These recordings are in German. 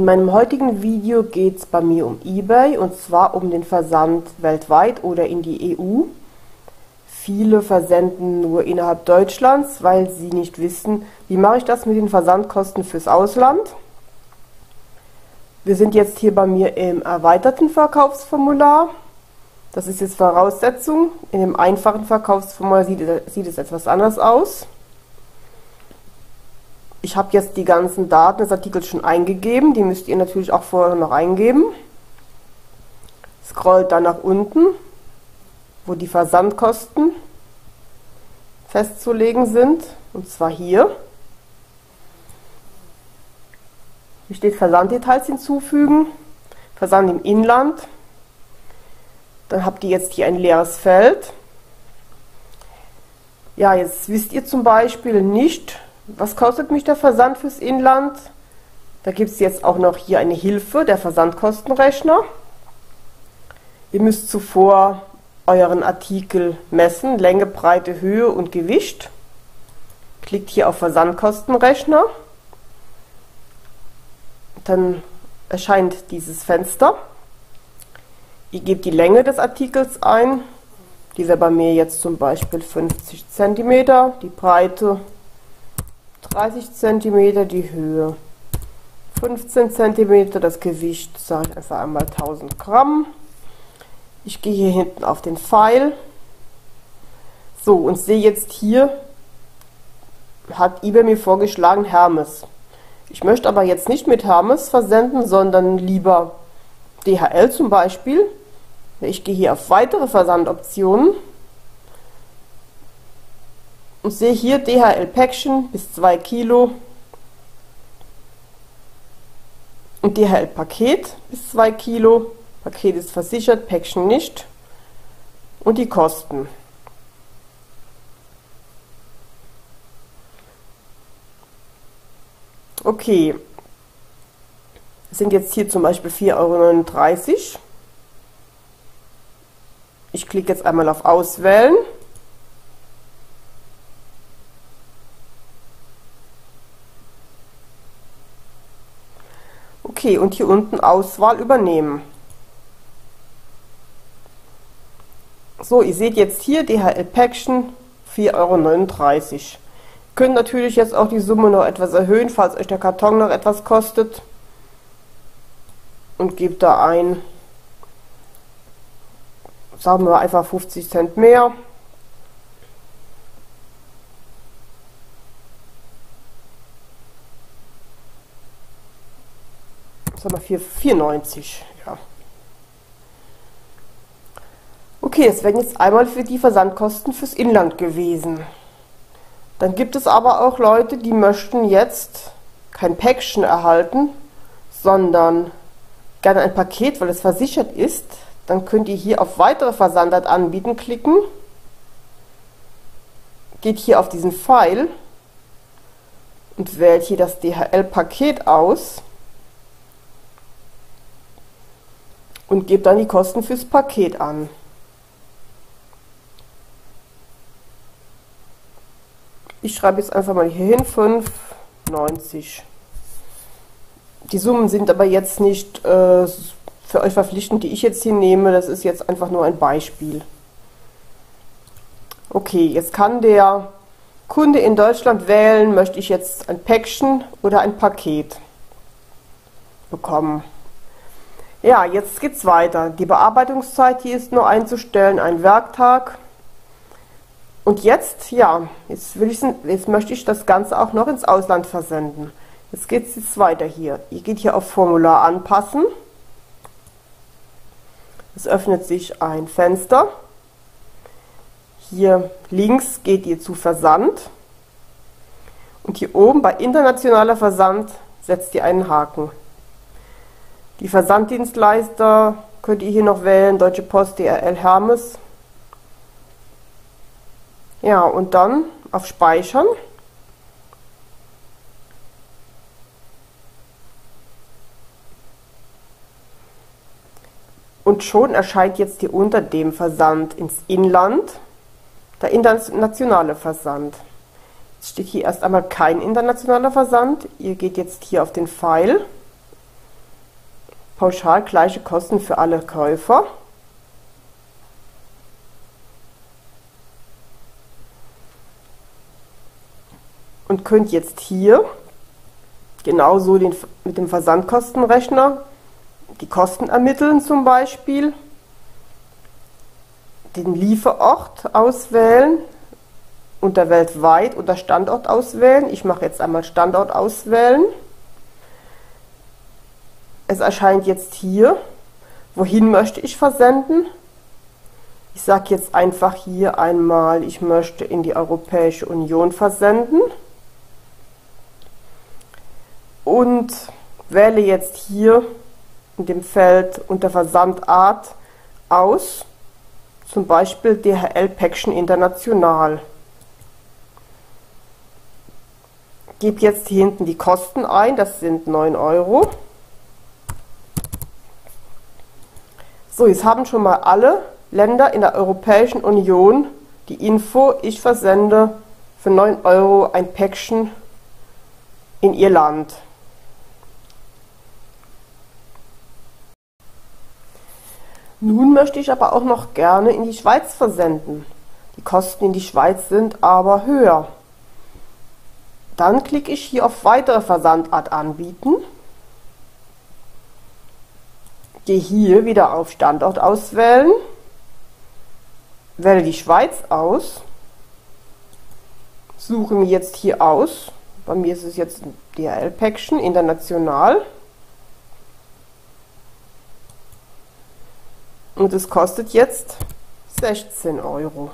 meinem heutigen Video geht es bei mir um eBay und zwar um den Versand weltweit oder in die EU. Viele versenden nur innerhalb Deutschlands, weil sie nicht wissen, wie mache ich das mit den Versandkosten fürs Ausland. Wir sind jetzt hier bei mir im erweiterten Verkaufsformular. Das ist jetzt Voraussetzung. In dem einfachen Verkaufsformular sieht es etwas anders aus. Ich habe jetzt die ganzen Daten des Artikels schon eingegeben. Die müsst ihr natürlich auch vorher noch eingeben. Scrollt dann nach unten, wo die Versandkosten festzulegen sind. Und zwar hier. Hier steht Versanddetails hinzufügen. Versand im Inland. Dann habt ihr jetzt hier ein leeres Feld. Ja, jetzt wisst ihr zum Beispiel nicht, was kostet mich der Versand fürs Inland. Da gibt es jetzt auch noch hier eine Hilfe, der Versandkostenrechner. Ihr müsst zuvor euren Artikel messen, Länge, Breite, Höhe und Gewicht. Klickt hier auf Versandkostenrechner. Dann erscheint dieses Fenster. Ihr gebt die Länge des Artikels ein. Die wäre bei mir jetzt zum Beispiel 50 cm, die Breite 30 cm, die Höhe 15 cm, das Gewicht sage ich einfach einmal 1000 Gramm. Ich gehe hier hinten auf den Pfeil. So, und sehe jetzt hier, hat eBay mir vorgeschlagen Hermes. Ich möchte aber jetzt nicht mit Hermes versenden, sondern lieber DHL zum Beispiel. Ich gehe hier auf weitere Versandoptionen und sehe hier DHL Päckchen bis 2 Kilo und DHL Paket bis 2 Kilo. Paket ist versichert, Päckchen nicht. Und die Kosten. Okay, das sind jetzt hier zum Beispiel 4,39 €. Ich klicke jetzt einmal auf Auswählen. Okay, und hier unten Auswahl übernehmen. So, ihr seht jetzt hier DHL Päckchen 4,39 €. Könnt natürlich jetzt auch die Summe noch etwas erhöhen, falls euch der Karton noch etwas kostet. Und gebt da ein, sagen wir einfach 50 Cent mehr. Sagen wir 4,90 €. Ja. Okay, es werden jetzt einmal für die Versandkosten fürs Inland gewesen. Dann gibt es aber auch Leute, die möchten jetzt kein Päckchen erhalten, sondern gerne ein Paket, weil es versichert ist. Dann könnt ihr hier auf weitere Versandart anbieten klicken. Geht hier auf diesen Pfeil und wählt hier das DHL-Paket aus und gebt dann die Kosten fürs Paket an. Ich schreibe jetzt einfach mal hier hin 5,90 €. Die Summen sind aber jetzt nicht für euch verpflichtend, die ich jetzt hier nehme. Das ist jetzt einfach nur ein Beispiel. Okay, jetzt kann der Kunde in Deutschland wählen, möchte ich jetzt ein Päckchen oder ein Paket bekommen. Ja, jetzt geht's weiter. Die Bearbeitungszeit hier ist nur einzustellen, ein Werktag. Und jetzt, ja, jetzt möchte ich das Ganze auch noch ins Ausland versenden. Jetzt geht es jetzt weiter hier. Ihr geht hier auf Formular anpassen. Es öffnet sich ein Fenster. Hier links geht ihr zu Versand. Und hier oben bei internationaler Versand setzt ihr einen Haken. Die Versanddienstleister könnt ihr hier noch wählen. Deutsche Post, DHL, Hermes. Ja, und dann auf Speichern. Und schon erscheint jetzt hier unter dem Versand ins Inland der internationale Versand. steht hier erst einmal kein internationaler Versand. Ihr geht jetzt hier auf den Pfeil pauschal gleiche Kosten für alle Käufer. Und könnt jetzt hier genauso mit dem Versandkostenrechner die Kosten ermitteln, zum Beispiel den Lieferort auswählen, unter weltweit unter Standort auswählen. Ich mache jetzt einmal Standort auswählen. Es erscheint jetzt hier, wohin möchte ich versenden. Ich sage jetzt einfach hier einmal, ich möchte in die Europäische Union versenden und wähle jetzt hier in dem Feld unter Versandart aus, zum Beispiel DHL-Päckchen International. Gebe jetzt hier hinten die Kosten ein, das sind 9 Euro. So, jetzt haben schon mal alle Länder in der Europäischen Union die Info, ich versende für 9 Euro ein Päckchen in ihr Land. Nun möchte ich aber auch noch gerne in die Schweiz versenden. Die Kosten in die Schweiz sind aber höher. Dann klicke ich hier auf Weitere Versandart anbieten. Gehe hier wieder auf Standort auswählen. Wähle die Schweiz aus. Suche mir jetzt hier aus. Bei mir ist es jetzt ein DHL-Päckchen international. Und es kostet jetzt 16 Euro.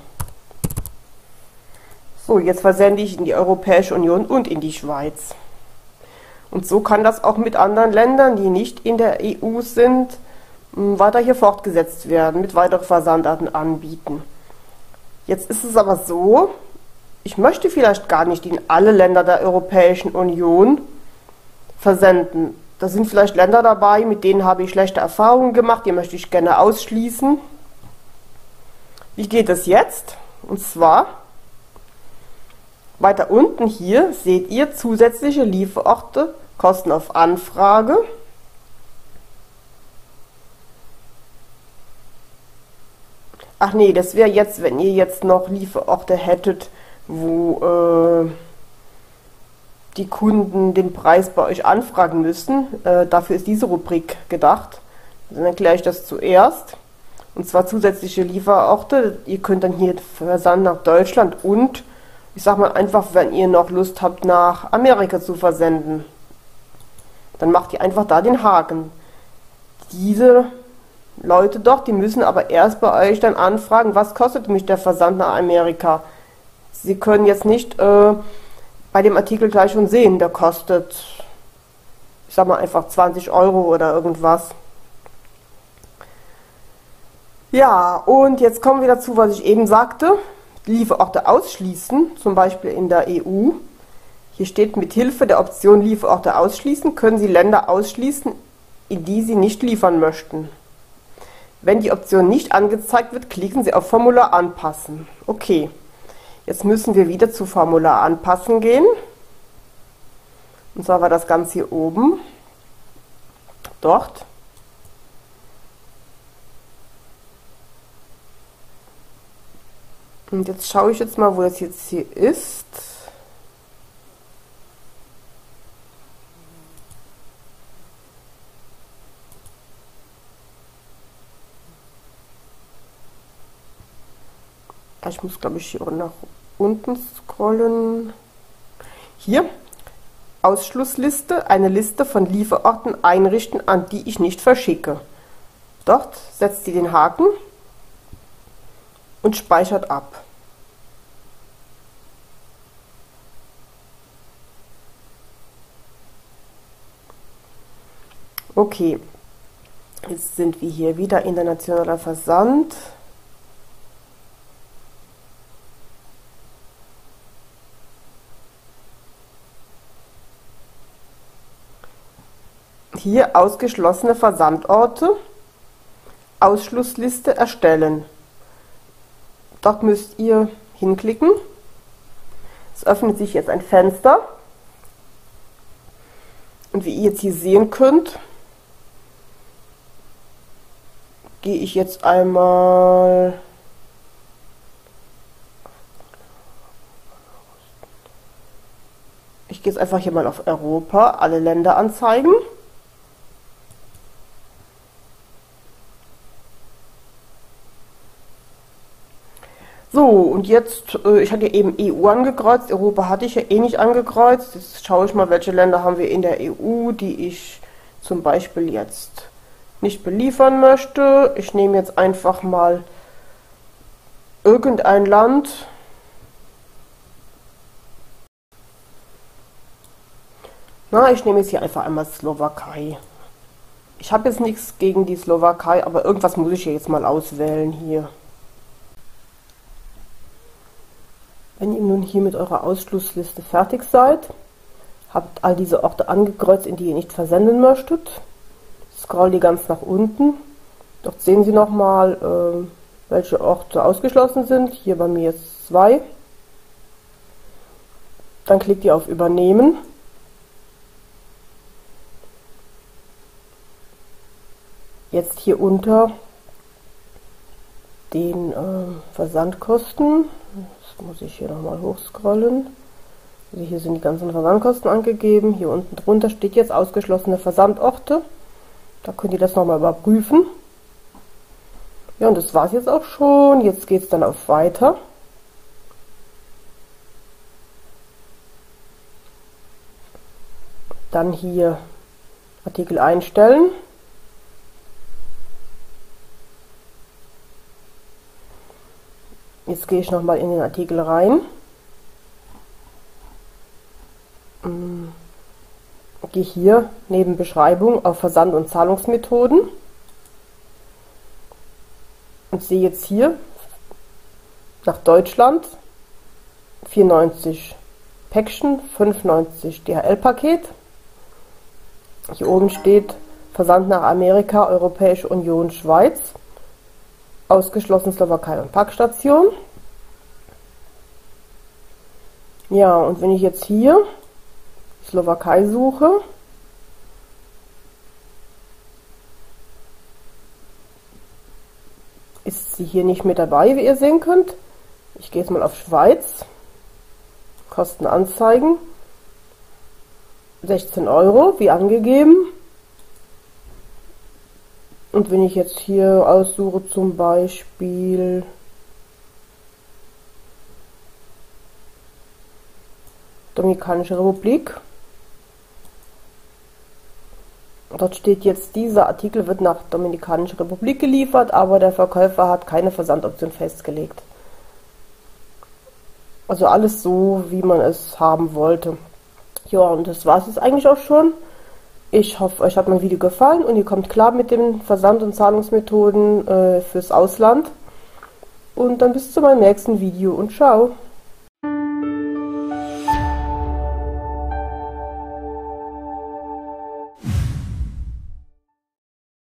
So, jetzt versende ich in die Europäische Union und in die Schweiz. Und so kann das auch mit anderen Ländern, die nicht in der EU sind, weiter hier fortgesetzt werden, mit weiteren Versandarten anbieten. Jetzt ist es aber so, ich möchte vielleicht gar nicht in alle Länder der Europäischen Union versenden. Da sind vielleicht Länder dabei, mit denen habe ich schlechte Erfahrungen gemacht, die möchte ich gerne ausschließen. Wie geht es jetzt? Und zwar, weiter unten hier seht ihr zusätzliche Lieferorte, Kosten auf Anfrage. Ach nee, das wäre jetzt, wenn ihr jetzt noch Lieferorte hättet, wo die Kunden den Preis bei euch anfragen müssen. Dafür ist diese Rubrik gedacht. Dann erkläre ich das zuerst. Und zwar zusätzliche Lieferorte. Ihr könnt dann hier versanden nach Deutschland und, ich sag mal einfach, wenn ihr noch Lust habt, nach Amerika zu versenden, dann macht ihr einfach da den Haken. Diese Leute doch, die müssen aber erst bei euch dann anfragen, was kostet mich der Versand nach Amerika. Sie können jetzt nicht bei dem Artikel gleich schon sehen, der kostet, ich sag mal einfach 20 Euro oder irgendwas. Ja, und jetzt kommen wir dazu, was ich eben sagte. Lieferorte ausschließen, zum Beispiel in der EU. Hier steht, mit Hilfe der Option Lieferorte ausschließen, können Sie Länder ausschließen, in die Sie nicht liefern möchten. Wenn die Option nicht angezeigt wird, klicken Sie auf Formular anpassen. Okay, jetzt müssen wir wieder zu Formular anpassen gehen. Und zwar war das Ganze hier oben. Dort. Und jetzt schaue ich jetzt mal, wo das jetzt hier ist. Ich muss, glaube ich, hier nach unten scrollen. Hier, Ausschlussliste, eine Liste von Lieferorten einrichten, an die ich nicht verschicke. Dort setzt ihr den Haken und speichert ab. Okay, jetzt sind wir hier wieder internationaler Versand. Hier ausgeschlossene Versandorte, Ausschlussliste erstellen. Dort müsst ihr hinklicken. Es öffnet sich jetzt ein Fenster. Und wie ihr jetzt hier sehen könnt, gehe ich jetzt einmal... Ich gehe jetzt einfach hier mal auf Europa, alle Länder anzeigen. So, und jetzt, ich hatte eben EU angekreuzt, Europa hatte ich ja eh nicht angekreuzt. Jetzt schaue ich mal, welche Länder haben wir in der EU, die ich zum Beispiel jetzt nicht beliefern möchte. Ich nehme jetzt einfach mal irgendein Land. Na, ich nehme jetzt hier einfach einmal Slowakei. Ich habe jetzt nichts gegen die Slowakei, aber irgendwas muss ich jetzt mal auswählen hier. Wenn ihr nun hier mit eurer Ausschlussliste fertig seid, habt all diese Orte angekreuzt, in die ihr nicht versenden möchtet, scrollt ihr ganz nach unten. Dort sehen Sie nochmal, welche Orte ausgeschlossen sind. Hier bei mir jetzt 2. Dann klickt ihr auf Übernehmen. Jetzt hier unter den Versandkosten, das muss ich hier nochmal hochscrollen. Also hier sind die ganzen Versandkosten angegeben. Hier unten drunter steht jetzt ausgeschlossene Versandorte. Da könnt ihr das nochmal überprüfen. Ja, und das war es jetzt auch schon. Jetzt geht es dann auf Weiter. Dann hier Artikel einstellen. Jetzt gehe ich nochmal in den Artikel rein. Gehe hier neben Beschreibung auf Versand- und Zahlungsmethoden und sehe jetzt hier nach Deutschland 4,90 Päckchen, 5,90 DHL-Paket. Hier oben steht Versand nach Amerika, Europäische Union, Schweiz. Ausgeschlossen Slowakei und Packstation. Ja, und wenn ich jetzt hier Slowakei suche, ist sie hier nicht mit dabei, wie ihr sehen könnt. Ich gehe jetzt mal auf Schweiz, Kosten anzeigen, 16 Euro, wie angegeben. Und wenn ich jetzt hier aussuche, zum Beispiel Dominikanische Republik, dort steht jetzt, dieser Artikel wird nach Dominikanische Republik geliefert, aber der Verkäufer hat keine Versandoption festgelegt. Also alles so, wie man es haben wollte. Ja, und das war es jetzt eigentlich auch schon. Ich hoffe, euch hat mein Video gefallen und ihr kommt klar mit den Versand- und Zahlungsmethoden fürs Ausland. Und dann bis zu meinem nächsten Video und ciao!